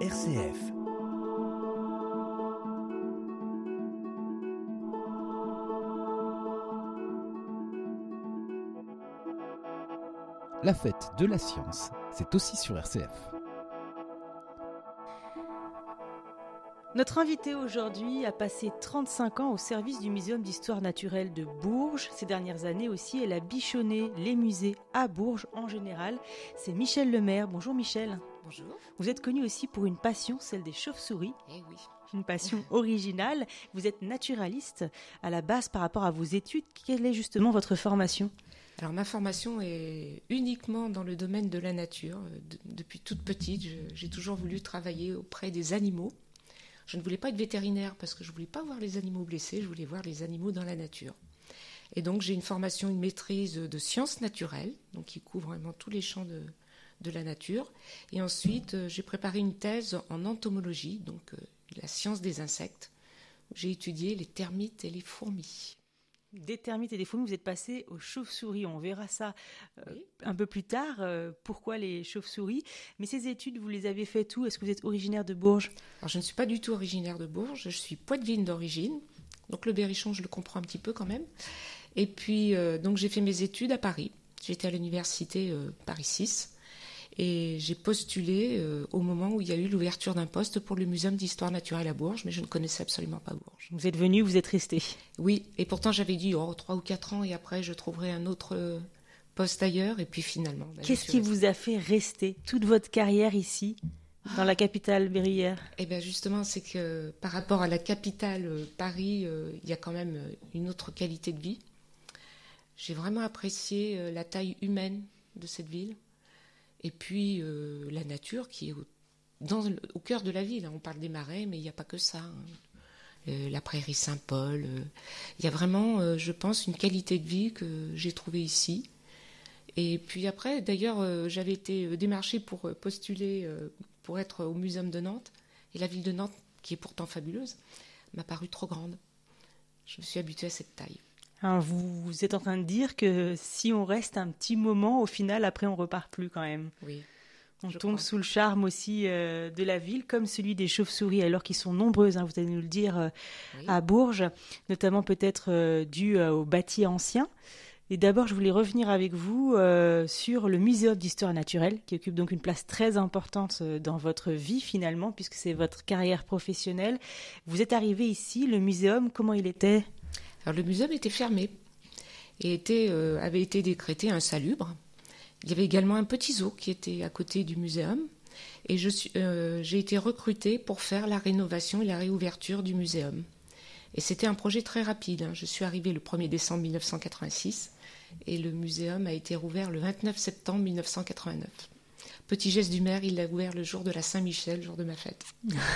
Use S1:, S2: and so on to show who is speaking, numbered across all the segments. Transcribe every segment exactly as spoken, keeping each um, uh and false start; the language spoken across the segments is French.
S1: R C F. La fête de la science, c'est aussi sur R C F.
S2: Notre invité aujourd'hui a passé trente-cinq ans au service du Muséum d'histoire naturelle de Bourges. Ces dernières années aussi, elle a bichonné les musées à Bourges en général. C'est Michèle Lemaire. Bonjour Michèle.
S3: Bonjour.
S2: Vous êtes connue aussi pour une passion, celle des chauves-souris.
S3: Eh oui.
S2: Une passion originale. Vous êtes naturaliste à la base par rapport à vos études. Quelle est justement votre formation ?
S3: Alors ma formation est uniquement dans le domaine de la nature. De, depuis toute petite, je, j'ai toujours voulu travailler auprès des animaux. Je ne voulais pas être vétérinaire parce que je ne voulais pas voir les animaux blessés, je voulais voir les animaux dans la nature. Et donc j'ai une formation, une maîtrise de sciences naturelles, donc qui couvre vraiment tous les champs de, de la nature. Et ensuite, euh, j'ai préparé une thèse en entomologie, donc euh, la science des insectes, où j'ai étudié les termites et les fourmis.
S2: Des termites et des fourmis, vous êtes passé aux chauves-souris. On verra ça euh,
S3: Oui.
S2: un peu plus tard. Euh, pourquoi les chauves-souris ? Mais ces études, vous les avez faites où ? Est-ce que vous êtes originaire de Bourges ?
S3: Alors je ne suis pas du tout originaire de Bourges, je suis poitevine d'origine. Donc le berrichon, je le comprends un petit peu quand même. Et puis, euh, donc j'ai fait mes études à Paris. J'étais à l'université euh, Paris six. Et j'ai postulé euh, au moment où il y a eu l'ouverture d'un poste pour le Muséum d'histoire naturelle à Bourges, mais je ne connaissais absolument pas Bourges.
S2: Vous êtes venu, vous êtes resté.
S3: Oui, et pourtant j'avais dit oh, trois ou quatre ans et après je trouverai un autre euh, poste ailleurs. Et puis finalement... Bah,
S2: Qu'est-ce qui vous a fait rester toute votre carrière ici, dans la capitale berrière ?
S3: Eh bien justement, c'est que par rapport à la capitale, euh, Paris, euh, il y a quand même euh, une autre qualité de vie. J'ai vraiment apprécié euh, la taille humaine de cette ville. Et puis euh, la nature qui est au, dans, au cœur de la ville. On parle des marais, mais il n'y a pas que ça. Hein. Euh, la prairie Saint-Paul. Euh, il y a vraiment, euh, je pense, une qualité de vie que j'ai trouvée ici. Et puis après, d'ailleurs, euh, j'avais été démarchée pour postuler euh, pour être au Muséum de Nantes. Et la ville de Nantes, qui est pourtant fabuleuse, m'a paru trop grande. Je me suis habituée à cette taille.
S2: Alors vous, vous êtes en train de dire que si on reste un petit moment, au final, après, on repart plus quand même.
S3: Oui.
S2: On
S3: je
S2: tombe
S3: crois.
S2: sous le charme aussi euh, de la ville, comme celui des chauves-souris, alors qu'ils sont nombreuses, hein, vous allez nous le dire, euh,
S3: Oui.
S2: à Bourges, notamment peut-être euh, dû euh, aux bâtis anciens. Et d'abord, je voulais revenir avec vous euh, sur le Muséum d'histoire naturelle, qui occupe donc une place très importante euh, dans votre vie finalement, puisque c'est votre carrière professionnelle. Vous êtes arrivé ici, le muséum, comment il était ?
S3: Alors le muséum était fermé et était, euh, avait été décrété insalubre. Il y avait également un petit zoo qui était à côté du muséum. Et je suis, euh, j'ai été recrutée pour faire la rénovation et la réouverture du muséum. Et c'était un projet très rapide. Hein. Je suis arrivée le premier décembre mille neuf cent quatre-vingt-six et le muséum a été rouvert le vingt-neuf septembre mille neuf cent quatre-vingt-neuf. Petit geste du maire, il l'a ouvert le jour de la Saint-Michel, le jour de ma fête.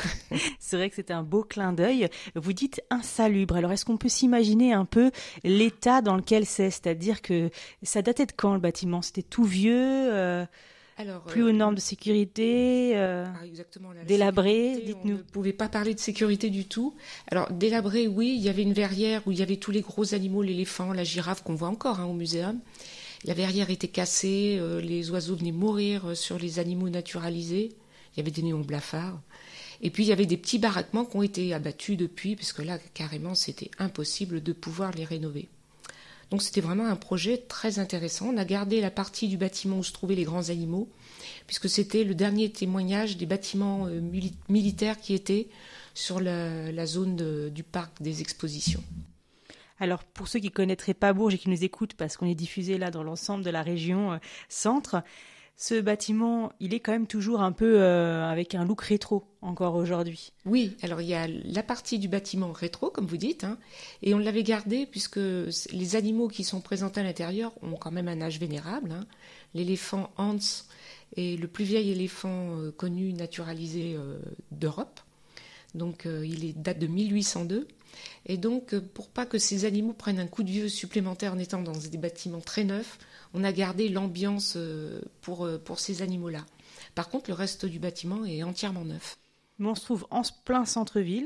S2: C'est vrai que c'était un beau clin d'œil. Vous dites insalubre. Alors, est-ce qu'on peut s'imaginer un peu l'état dans lequel c'est ? C'est-à-dire que ça datait de quand, le bâtiment ? C'était tout vieux, euh,
S3: Alors,
S2: plus
S3: euh,
S2: aux normes de sécurité, euh,
S3: ah, exactement, là, la
S2: délabré,
S3: sécurité,
S2: dites-nous.
S3: On ne pouvait pas parler de sécurité du tout. Alors, délabré, oui, il y avait une verrière où il y avait tous les gros animaux, l'éléphant, la girafe, qu'on voit encore hein, au muséum. La verrière était cassée, euh, les oiseaux venaient mourir euh, sur les animaux naturalisés. Il y avait des néons blafards. Et puis, il y avait des petits baraquements qui ont été abattus depuis, parce que là, carrément, c'était impossible de pouvoir les rénover. Donc, c'était vraiment un projet très intéressant. On a gardé la partie du bâtiment où se trouvaient les grands animaux, puisque c'était le dernier témoignage des bâtiments euh, mili- militaires qui étaient sur la, la zone de, du parc des expositions.
S2: Alors, pour ceux qui ne connaîtraient pas Bourges et qui nous écoutent, parce qu'on est diffusé là dans l'ensemble de la région euh, centre, ce bâtiment, il est quand même toujours un peu euh, avec un look rétro encore aujourd'hui.
S3: Oui, alors il y a la partie du bâtiment rétro, comme vous dites, hein, et on l'avait gardé puisque les animaux qui sont présentés à l'intérieur ont quand même un âge vénérable. Hein. L'éléphant Hans est le plus vieil éléphant euh, connu naturalisé euh, d'Europe. Donc euh, il est, date de mille huit cent deux. Et donc, euh, pour pas que ces animaux prennent un coup de vieux supplémentaire en étant dans des bâtiments très neufs, on a gardé l'ambiance euh, pour, euh, pour ces animaux-là. Par contre, le reste du bâtiment est entièrement neuf.
S2: Mais on se trouve en plein centre-ville.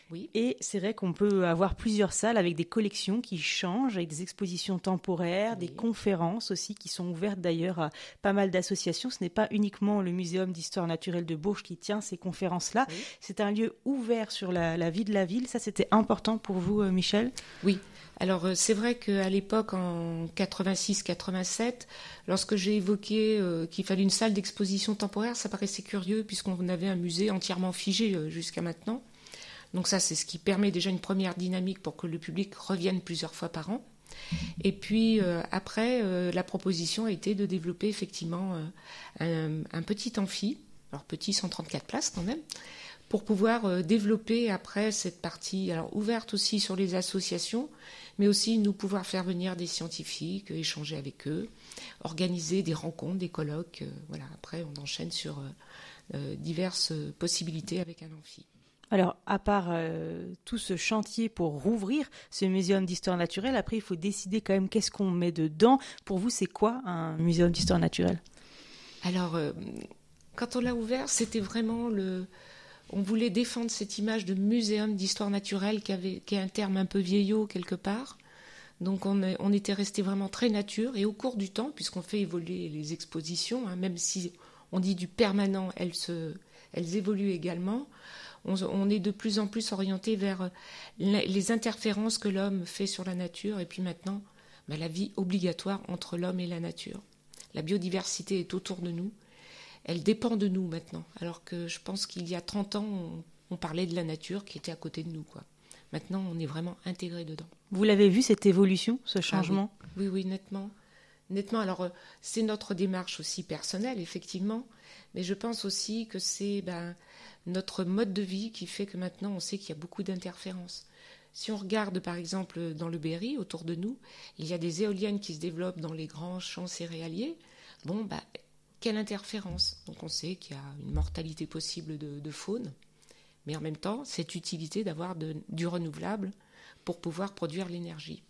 S3: Oui.
S2: Et c'est vrai qu'on peut avoir plusieurs salles avec des collections qui changent, avec des expositions temporaires,
S3: Oui.
S2: des conférences aussi qui sont ouvertes d'ailleurs à pas mal d'associations. Ce n'est pas uniquement le Muséum d'histoire naturelle de Bourges qui tient ces conférences-là.
S3: Oui.
S2: C'est un lieu ouvert sur la, la vie de la ville. Ça, c'était important pour vous, euh, Michel ?
S3: Oui. Alors, euh, c'est vrai qu'à l'époque, en quatre-vingt-six quatre-vingt-sept, lorsque j'ai évoqué euh, qu'il fallait une salle d'exposition temporaire, ça paraissait curieux puisqu'on avait un musée entièrement figé euh, jusqu'à maintenant. Donc ça, c'est ce qui permet déjà une première dynamique pour que le public revienne plusieurs fois par an. Et puis euh, après, euh, la proposition a été de développer effectivement euh, un, un petit amphi, alors petit, cent trente-quatre places quand même, pour pouvoir euh, développer après cette partie, alors ouverte aussi sur les associations, mais aussi nous pouvoir faire venir des scientifiques, euh, échanger avec eux, organiser des rencontres, des colloques. Euh, voilà, après, on enchaîne sur euh, euh, diverses possibilités avec un amphi.
S2: Alors, à part euh, tout ce chantier pour rouvrir ce muséum d'histoire naturelle, après, il faut décider quand même qu'est-ce qu'on met dedans. Pour vous, c'est quoi un muséum d'histoire naturelle ?
S3: Alors, euh, quand on l'a ouvert, c'était vraiment le... On voulait défendre cette image de muséum d'histoire naturelle qui, avait, qui est un terme un peu vieillot quelque part. Donc, on, est, on était resté vraiment très nature. Et au cours du temps, puisqu'on fait évoluer les expositions, hein, même si on dit du permanent, elles, se, elles évoluent également. On, on est de plus en plus orienté vers les interférences que l'homme fait sur la nature et puis maintenant, ben, la vie obligatoire entre l'homme et la nature. La biodiversité est autour de nous, elle dépend de nous maintenant, alors que je pense qu'il y a trente ans, on, on parlait de la nature qui était à côté de nous, quoi. Maintenant, on est vraiment intégré dedans.
S2: Vous l'avez vu, cette évolution, ce changement ?
S3: Ah oui. oui, oui, nettement. Nettement. Alors, c'est notre démarche aussi personnelle, effectivement, mais je pense aussi que c'est... Ben, notre mode de vie qui fait que maintenant on sait qu'il y a beaucoup d'interférences. Si on regarde par exemple dans le Berry, autour de nous, il y a des éoliennes qui se développent dans les grands champs céréaliers. Bon, bah, quelle interférence ? Donc on sait qu'il y a une mortalité possible de, de faune, mais en même temps, cette utilité d'avoir de, du renouvelable pour pouvoir produire l'énergie.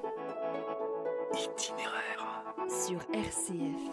S4: Itinéraire sur R C F.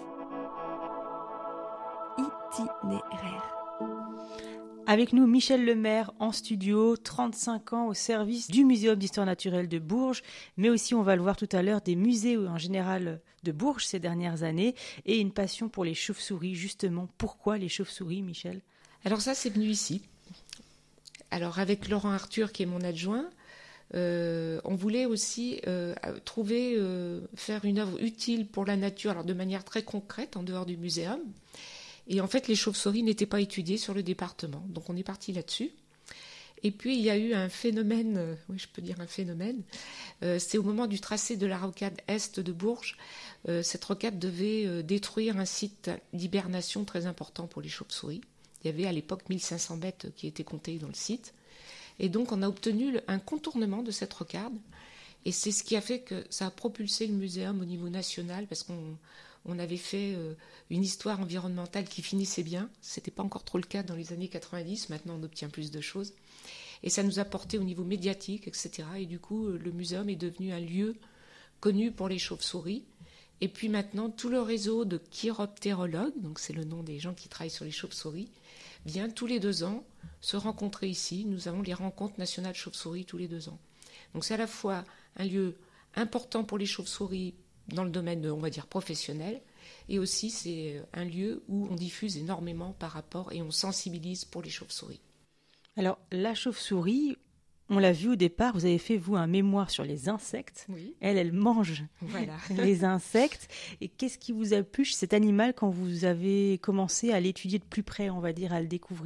S4: Itinéraire.
S2: Avec nous, Michel Lemaire en studio, trente-cinq ans au service du Muséum d'histoire naturelle de Bourges, mais aussi, on va le voir tout à l'heure, des musées en général de Bourges ces dernières années, et une passion pour les chauves-souris. Justement, pourquoi les chauves-souris, Michel ?
S3: Alors ça, c'est venu ici. Alors avec Laurent Arthur, qui est mon adjoint, euh, on voulait aussi euh, trouver, euh, faire une œuvre utile pour la nature, alors de manière très concrète, en dehors du muséum. Et en fait, les chauves-souris n'étaient pas étudiées sur le département. Donc on est parti là-dessus. Et puis il y a eu un phénomène, euh, oui je peux dire un phénomène, euh, c'est au moment du tracé de la rocade est de Bourges. Euh, cette rocade devait euh, détruire un site d'hibernation très important pour les chauves-souris. Il y avait à l'époque mille cinq cents bêtes qui étaient comptées dans le site. Et donc on a obtenu un contournement de cette rocade. Et c'est ce qui a fait que ça a propulsé le muséum au niveau national, parce qu'on on avait fait euh, une histoire environnementale qui finissait bien. Ce n'était pas encore trop le cas dans les années quatre-vingt-dix. Maintenant, on obtient plus de choses. Et ça nous a porté au niveau médiatique, et cetera. Et du coup, le muséum est devenu un lieu connu pour les chauves-souris. Et puis maintenant, tout le réseau de chiroptérologues, donc c'est le nom des gens qui travaillent sur les chauves-souris, vient tous les deux ans se rencontrer ici. Nous avons les rencontres nationales chauves-souris tous les deux ans. Donc c'est à la fois un lieu important pour les chauves-souris dans le domaine, on va dire, professionnel, et aussi c'est un lieu où on diffuse énormément par rapport et on sensibilise pour les chauves-souris.
S2: Alors, la chauve-souris, on l'a vu au départ, vous avez fait, vous, un mémoire sur les insectes.
S3: Oui.
S2: Elle, elle mange
S3: voilà.
S2: les insectes. Et qu'est-ce qui vous a plu chez cet animal quand vous avez commencé à l'étudier de plus près, on va dire, à le découvrir ?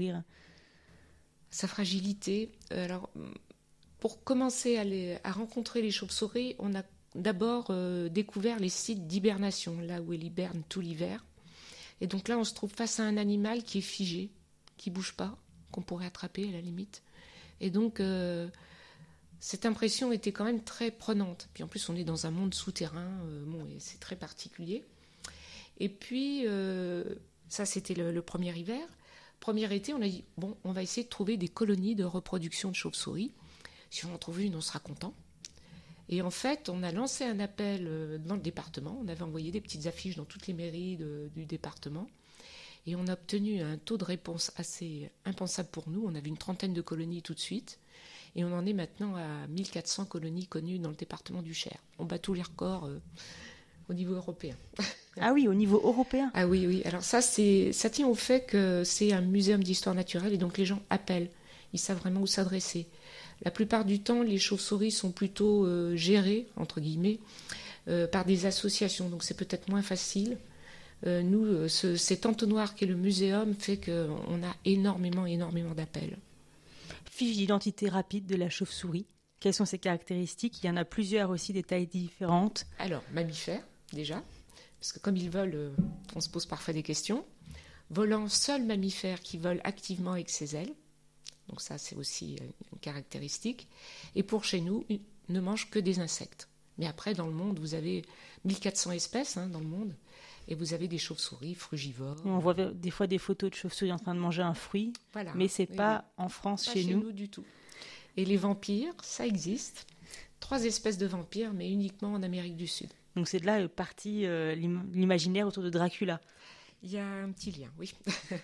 S3: Sa fragilité. Alors, pour commencer à, les, à rencontrer les chauves-souris, on a d'abord euh, découvert les sites d'hibernation, là où elle hiberne tout l'hiver. Et donc là, on se trouve face à un animal qui est figé, qui ne bouge pas, qu'on pourrait attraper à la limite. Et donc, euh, cette impression était quand même très prenante. Puis en plus, on est dans un monde souterrain, euh, bon, et c'est très particulier. Et puis, euh, ça, c'était le, le premier hiver. Premier été, on a dit, bon, on va essayer de trouver des colonies de reproduction de chauves-souris. Si on en trouve une, on sera content. Et en fait, on a lancé un appel dans le département. On avait envoyé des petites affiches dans toutes les mairies de, du département. Et on a obtenu un taux de réponse assez impensable pour nous. On avait une trentaine de colonies tout de suite. Et on en est maintenant à mille quatre cents colonies connues dans le département du Cher. On bat tous les records euh, au niveau européen.
S2: Ah oui, au niveau européen.
S3: Ah oui, oui. Alors ça, c'est, ça tient au fait que c'est un muséum d'histoire naturelle et donc les gens appellent. Ils savent vraiment où s'adresser. La plupart du temps, les chauves-souris sont plutôt euh, gérées, entre guillemets, euh, par des associations. Donc c'est peut-être moins facile. Euh, nous, euh, ce, cet entonnoir qu'est le muséum fait qu'on a énormément, énormément d'appels.
S2: Fiche d'identité rapide de la chauve-souris. Quelles sont ses caractéristiques? Il y en a plusieurs aussi, des tailles différentes.
S3: Alors, mammifères, déjà. Parce que comme ils volent, euh, on se pose parfois des questions. Volant, seul mammifère qui vole activement avec ses ailes. Donc ça, c'est aussi une caractéristique. Et pour chez nous, il ne mange que des insectes. Mais après, dans le monde, vous avez mille quatre cents espèces hein, dans le monde. Et vous avez des chauves-souris frugivores.
S2: On voit des fois des photos de chauves-souris en train de manger un fruit.
S3: Voilà.
S2: Mais ce n'est
S3: Oui,
S2: pas
S3: oui.
S2: en France,
S3: pas
S2: chez,
S3: chez
S2: nous.
S3: nous du tout. Et les vampires, ça existe. Trois espèces de vampires, mais uniquement en Amérique du Sud.
S2: Donc c'est de là euh, partie euh, l'im- l'imaginaire autour de Dracula.
S3: Il y a un petit lien, oui.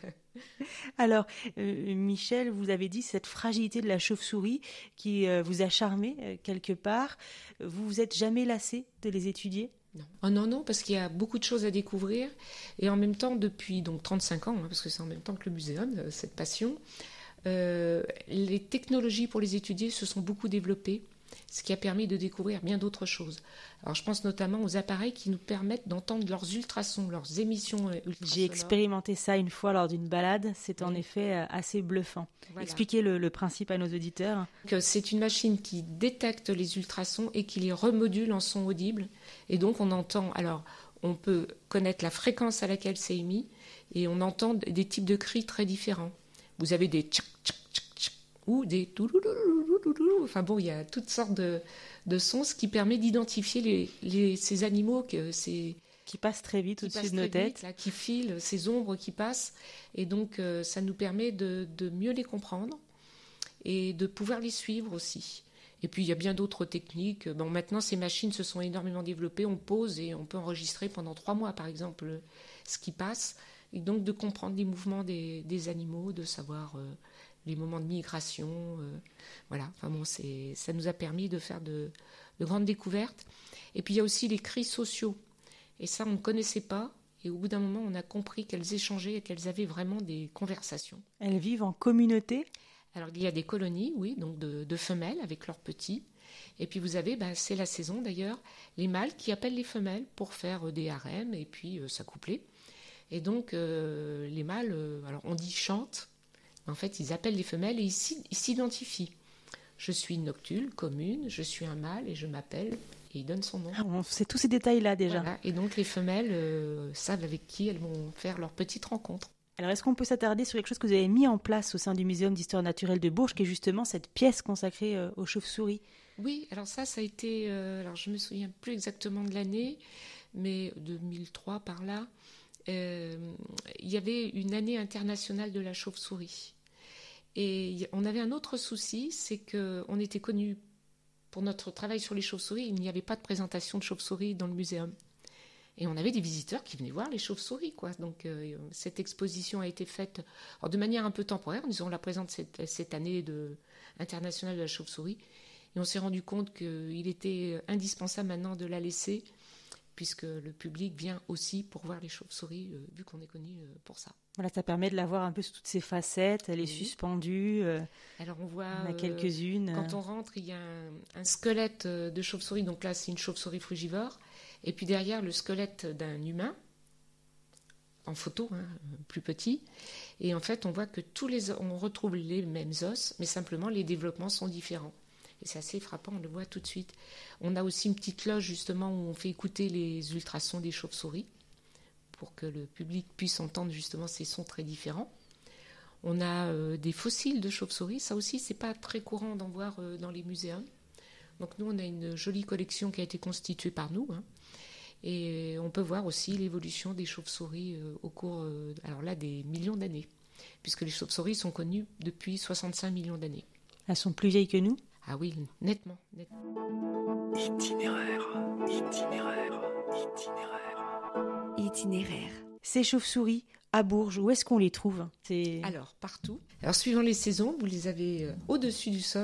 S2: Alors, euh, Michel, vous avez dit cette fragilité de la chauve-souris qui euh, vous a charmé euh, quelque part. Vous vous êtes jamais lassé de les étudier?
S3: Non. Oh non, non, parce qu'il y a beaucoup de choses à découvrir. Et en même temps, depuis donc trente-cinq ans, hein, parce que c'est en même temps que le muséum, euh, cette passion, euh, les technologies pour les étudier se sont beaucoup développées, ce qui a permis de découvrir bien d'autres choses. Alors je pense notamment aux appareils qui nous permettent d'entendre leurs ultrasons, leurs émissions ultrasonores.
S2: J'ai expérimenté ça une fois lors d'une balade. C'est en
S3: Oui.
S2: effet euh, assez bluffant.
S3: Voilà.
S2: Expliquez le, le principe à nos auditeurs.
S3: Que c'est une machine qui détecte les ultrasons et qui les remodule en son audible. Et donc on entend, alors on peut connaître la fréquence à laquelle c'est émis et on entend des types de cris très différents. Vous avez des tchac tchac tchac tchac ou des touloulouloulouloulou. Enfin bon, il y a toutes sortes de, de sons, ce qui permet d'identifier les, les, ces animaux, que ces,
S2: Qui passe très vite
S3: qui
S2: au-dessus
S3: passent
S2: de nos
S3: très vite,
S2: têtes.
S3: là, qui filent, ces ombres qui passent. Et donc euh, ça nous permet de, de mieux les comprendre et de pouvoir les suivre aussi. Et puis il y a bien d'autres techniques. Bon, maintenant, ces machines se sont énormément développées. On pose et on peut enregistrer pendant trois mois, par exemple, ce qui passe. Et donc de comprendre les mouvements des, des animaux, de savoir euh, les moments de migration. Euh, voilà, enfin bon, c'est, ça nous a permis de faire de, de grandes découvertes. Et puis il y a aussi les cris sociaux. Et ça, on ne connaissait pas. Et au bout d'un moment, on a compris qu'elles échangeaient et qu'elles avaient vraiment des conversations.
S2: Elles vivent en communauté.
S3: Alors, il y a des colonies, oui, donc de, de femelles avec leurs petits. Et puis, vous avez, ben, c'est la saison d'ailleurs, les mâles qui appellent les femelles pour faire des harems et puis euh, s'accoupler. Et donc, euh, les mâles, euh, alors on dit chantent, en fait, ils appellent les femelles et ils, s'y- ils s'identifient. Je suis noctule, commune, je suis un mâle et je m'appelle, et ils donnent son nom.
S2: Ah, on sait tous ces détails-là déjà.
S3: Voilà. Et donc, les femelles euh, savent avec qui elles vont faire leur petite rencontre.
S2: Alors, est-ce qu'on peut s'attarder sur quelque chose que vous avez mis en place au sein du Muséum d'histoire naturelle de Bourges, qui est justement cette pièce consacrée euh, aux chauves-souris?
S3: Oui, alors ça, ça a été, euh, alors je me souviens plus exactement de l'année, mais deux mille trois par là, euh, il y avait une année internationale de la chauve-souris. Et on avait un autre souci, c'est qu'on était connus pour notre travail sur les chauves-souris, il n'y avait pas de présentation de chauves-souris dans le muséum. Et on avait des visiteurs qui venaient voir les chauves-souris, quoi. Donc euh, cette exposition a été faite alors, de manière un peu temporaire, en disant on la présente cette, cette année de, internationale de la chauve-souris. Et on s'est rendu compte qu'il était indispensable maintenant de la laisser, puisque le public vient aussi pour voir les chauves-souris, euh, vu qu'on est connu euh, pour ça.
S2: Voilà, ça permet de la voir un peu sous toutes ses facettes. Elle est
S3: Oui.
S2: suspendue. Euh,
S3: Alors on voit,
S2: on a
S3: euh,
S2: quelques-unes.
S3: quand on rentre, il y a un, un squelette de chauve-souris. Donc là, c'est une chauve-souris frugivore. Et puis derrière, le squelette d'un humain, en photo, hein, plus petit. Et en fait, on voit que tous les, on retrouve les mêmes os, mais simplement les développements sont différents. Et c'est assez frappant, on le voit tout de suite. On a aussi une petite cloche justement où on fait écouter les ultrasons des chauves-souris pour que le public puisse entendre justement ces sons très différents. On a euh, des fossiles de chauves-souris, ça aussi c'est pas très courant d'en voir euh, dans les muséums. Donc nous on a une jolie collection qui a été constituée par nous, hein. Et on peut voir aussi l'évolution des chauves-souris euh, au cours, euh, alors là, des millions d'années, puisque les chauves-souris sont connues depuis soixante-cinq millions d'années.
S2: Elles sont plus vieilles que nous.
S3: Ah oui, nettement, nettement.
S5: Itinéraire, itinéraire, itinéraire.
S4: Itinéraire.
S2: Ces chauves-souris, à Bourges, où est-ce qu'on les trouve? C'est...
S3: Alors, partout. Alors, suivant les saisons, vous les avez euh, au-dessus du sol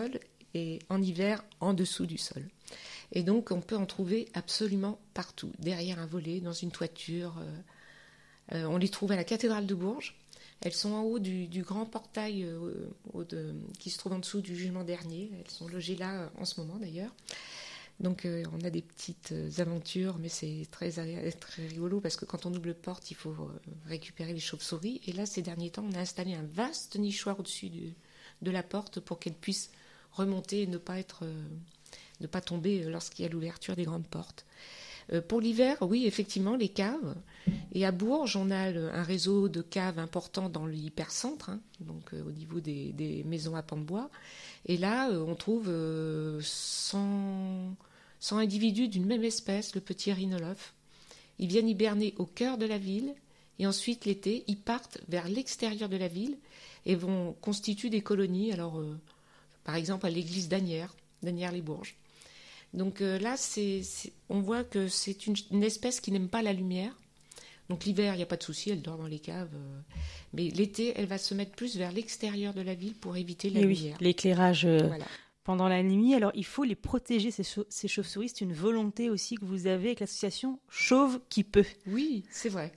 S3: et en hiver en dessous du sol. Et donc on peut en trouver absolument partout, derrière un volet, dans une toiture. Euh, euh, on les trouve à la cathédrale de Bourges. Elles sont en haut du, du grand portail euh, au de, qui se trouve en dessous du jugement dernier. Elles sont logées là euh, en ce moment d'ailleurs. Donc euh, on a des petites euh, aventures, mais c'est très, très rigolo parce que quand on ouvre la porte, il faut euh, récupérer les chauves-souris. Et là, ces derniers temps, on a installé un vaste nichoir au-dessus du, de la porte pour qu'elles puissent remonter et ne pas, être, euh, ne pas tomber lorsqu'il y a l'ouverture des grandes portes. Euh, pour l'hiver, oui, effectivement, les caves. Et à Bourges, on a le, un réseau de caves important dans l'hypercentre, hein, donc euh, au niveau des, des maisons à pans de bois. Et là, euh, on trouve euh, cent, cent individus d'une même espèce, le petit rhinolophe. Ils viennent hiberner au cœur de la ville. Et ensuite, l'été, ils partent vers l'extérieur de la ville et vont constituer des colonies. Alors, euh, par exemple, à l'église d'Asnières, d'Asnières-les-Bourges. Donc euh, là, c'est, c'est, on voit que c'est une, une espèce qui n'aime pas la lumière. Donc l'hiver, il n'y a pas de souci, elle dort dans les caves. Euh, mais l'été, elle va se mettre plus vers l'extérieur de la ville pour éviter la
S2: Et
S3: lumière.
S2: Oui, l'éclairage euh,
S3: voilà.
S2: pendant la nuit. Alors il faut les protéger, ces, chau- ces chauves-souris. C'est une volonté aussi que vous avez avec l'association Chauve qui peut.
S3: Oui, c'est vrai.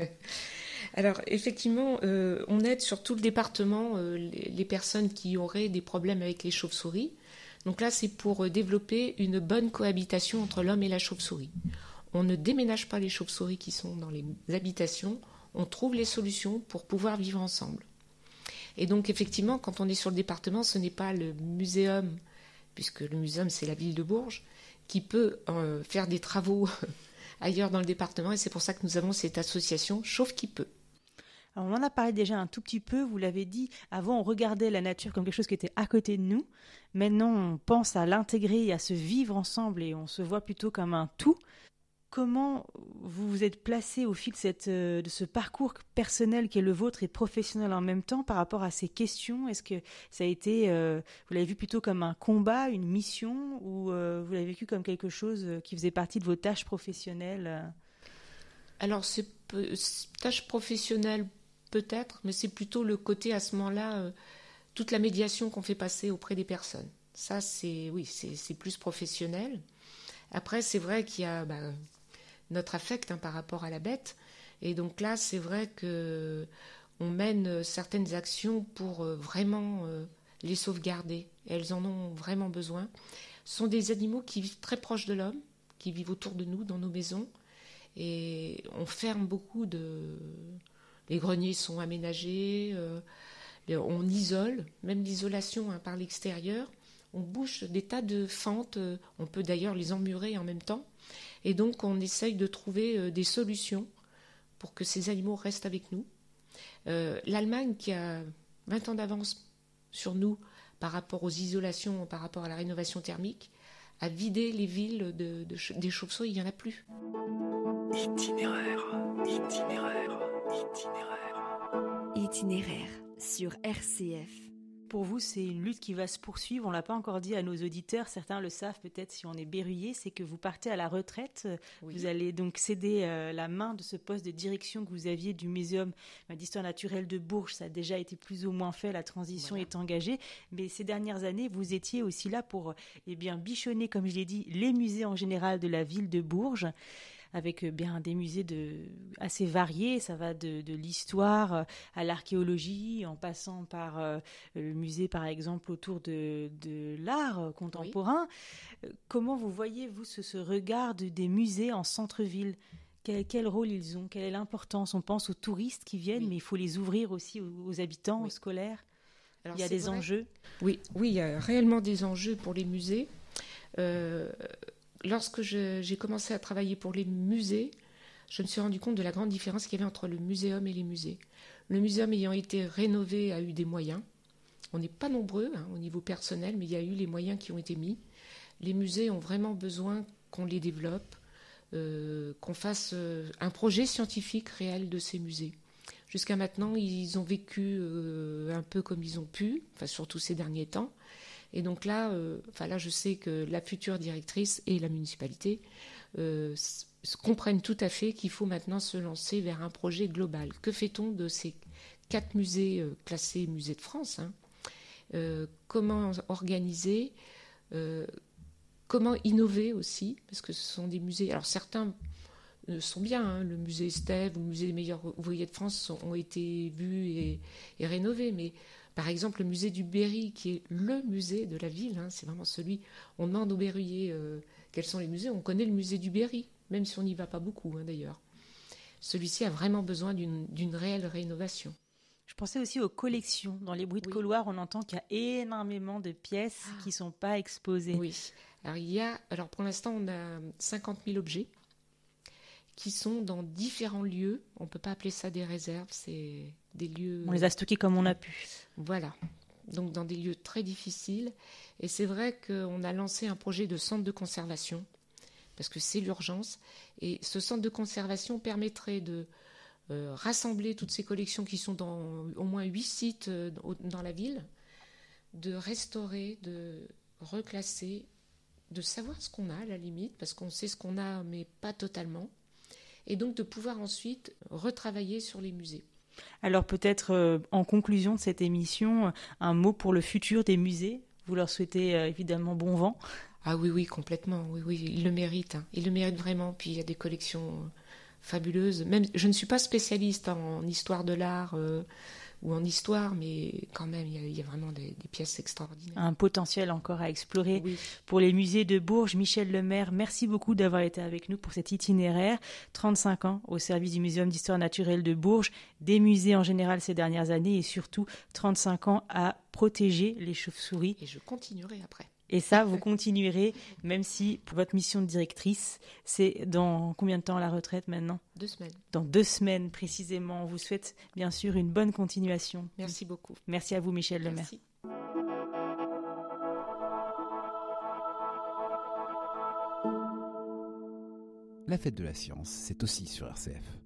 S3: Alors effectivement, euh, on aide sur tout le département euh, les, les personnes qui auraient des problèmes avec les chauves-souris. Donc là, c'est pour développer une bonne cohabitation entre l'homme et la chauve-souris. On ne déménage pas les chauves-souris qui sont dans les habitations, on trouve les solutions pour pouvoir vivre ensemble. Et donc effectivement, quand on est sur le département, ce n'est pas le muséum, puisque le muséum c'est la ville de Bourges, qui peut euh, faire des travaux ailleurs dans le département, et c'est pour ça que nous avons cette association Chauve qui peut.
S2: Alors on en a parlé déjà un tout petit peu, vous l'avez dit, avant on regardait la nature comme quelque chose qui était à côté de nous, maintenant on pense à l'intégrer et à se vivre ensemble et on se voit plutôt comme un tout. Comment vous vous êtes placé au fil de, cette, de ce parcours personnel qui est le vôtre et professionnel en même temps par rapport à ces questions? Est-ce que ça a été, euh, vous l'avez vu plutôt comme un combat, une mission, ou euh, vous l'avez vécu comme quelque chose qui faisait partie de vos tâches professionnelles?
S3: Alors c'est, peu, c'est tâche professionnelle peut-être, mais c'est plutôt le côté à ce moment-là, euh, toute la médiation qu'on fait passer auprès des personnes. Ça, c'est oui, c'est, c'est plus professionnel. Après, c'est vrai qu'il y a bah, notre affect hein, par rapport à la bête. Et donc là, c'est vrai que on mène certaines actions pour euh, vraiment euh, les sauvegarder. Et elles en ont vraiment besoin. Ce sont des animaux qui vivent très proches de l'homme, qui vivent autour de nous, dans nos maisons. Et on ferme beaucoup de... Les greniers sont aménagés, euh, on isole, même l'isolation hein, par l'extérieur. On bouche des tas de fentes, euh, on peut d'ailleurs les emmurer en même temps. Et donc on essaye de trouver euh, des solutions pour que ces animaux restent avec nous. Euh, L'Allemagne, qui a vingt ans d'avance sur nous par rapport aux isolations, par rapport à la rénovation thermique, a vidé les villes de, de, des chauves-souris, il n'y en a plus.
S5: Itinéraire, itinéraire, itinéraire.
S4: Itinéraire sur R C F.
S2: Pour vous, c'est une lutte qui va se poursuivre. On ne l'a pas encore dit à nos auditeurs. Certains le savent peut-être si on est berruyer. C'est que vous partez à la retraite. Oui. Vous allez donc céder euh, la main de ce poste de direction que vous aviez du Muséum d'histoire naturelle de Bourges. Ça a déjà été plus ou moins fait. La transition voilà. est engagée. Mais ces dernières années, vous étiez aussi là pour eh bien, bichonner, comme je l'ai dit, les musées en général de la ville de Bourges, avec bien des musées de, assez variés. Ça va de, de l'histoire à l'archéologie, en passant par euh, le musée, par exemple, autour de, de l'art contemporain. Oui. Comment vous voyez, vous, ce, ce regard de, des musées en centre-ville? Quel, quel rôle ils ont? Quelle est l'importance? On pense aux touristes qui viennent, oui. mais il faut les ouvrir aussi aux, aux habitants, oui. aux scolaires. Alors, il y a des vrai. enjeux.
S3: Oui, oui, il y a réellement des enjeux pour les musées. Euh, Lorsque je, j'ai commencé à travailler pour les musées, je me suis rendu compte de la grande différence qu'il y avait entre le muséum et les musées. Le muséum ayant été rénové a eu des moyens. On n'est pas nombreux hein, au niveau personnel, mais il y a eu les moyens qui ont été mis. Les musées ont vraiment besoin qu'on les développe, euh, qu'on fasse euh, un projet scientifique réel de ces musées. Jusqu'à maintenant, ils ont vécu euh, un peu comme ils ont pu, enfin, surtout ces derniers temps. Et donc là, euh, enfin là, je sais que la future directrice et la municipalité euh, s- comprennent tout à fait qu'il faut maintenant se lancer vers un projet global. Que fait-on de ces quatre musées euh, classés musées de France hein euh, comment organiser, euh, comment innover aussi, parce que ce sont des musées. Alors certains sont bien, hein, le musée Estève ou le musée des meilleurs ouvriers de France sont, ont été vus et, et rénovés, mais par exemple le musée du Berry, qui est le musée de la ville, hein, c'est vraiment celui, on demande aux berruyers euh, quels sont les musées, on connaît le musée du Berry, même si on n'y va pas beaucoup hein, d'ailleurs. Celui-ci a vraiment besoin d'une, d'une réelle rénovation.
S2: Je pensais aussi aux collections. Dans les bruits de
S3: Oui.
S2: couloir, on entend qu'il y a énormément de pièces
S3: Ah.
S2: qui ne sont pas exposées.
S3: Oui, alors il y a, alors pour l'instant on a cinquante mille objets qui sont dans différents lieux. On ne peut pas appeler ça des réserves, c'est des lieux...
S2: On les a stockés comme on a pu.
S3: Voilà, donc dans des lieux très difficiles. Et c'est vrai qu'on a lancé un projet de centre de conservation, parce que c'est l'urgence. Et ce centre de conservation permettrait de euh, rassembler toutes ces collections qui sont dans au moins huit sites euh, dans la ville, de restaurer, de reclasser, de savoir ce qu'on a à la limite, parce qu'on sait ce qu'on a, mais pas totalement. Et donc de pouvoir ensuite retravailler sur les musées.
S2: Alors peut-être euh, en conclusion de cette émission, un mot pour le futur des musées. Vous leur souhaitez euh, évidemment bon vent.
S3: Ah oui, oui, complètement. Oui, oui, ils le méritent. Hein. Ils le méritent vraiment. Puis il y a des collections fabuleuses. Même, je ne suis pas spécialiste en histoire de l'art euh, ou en histoire, mais quand même, il y a, il y a vraiment des, des pièces extraordinaires.
S2: Un potentiel encore à explorer
S3: Oui.
S2: pour les musées de Bourges. Michel Lemaire, merci beaucoup d'avoir été avec nous pour cet itinéraire. trente-cinq ans au service du Muséum d'histoire naturelle de Bourges, des musées en général ces dernières années et surtout trente-cinq ans à protéger les chauves-souris.
S3: Et je continuerai après.
S2: Et ça, vous continuerez, même si votre mission de directrice, c'est dans combien de temps la retraite maintenant ?
S3: Deux semaines.
S2: Dans deux semaines précisément. On vous souhaite bien sûr une bonne continuation.
S3: Merci beaucoup.
S2: Merci à vous, Michel Lemaire.
S3: Merci.
S1: La fête de la science, c'est aussi sur R C F.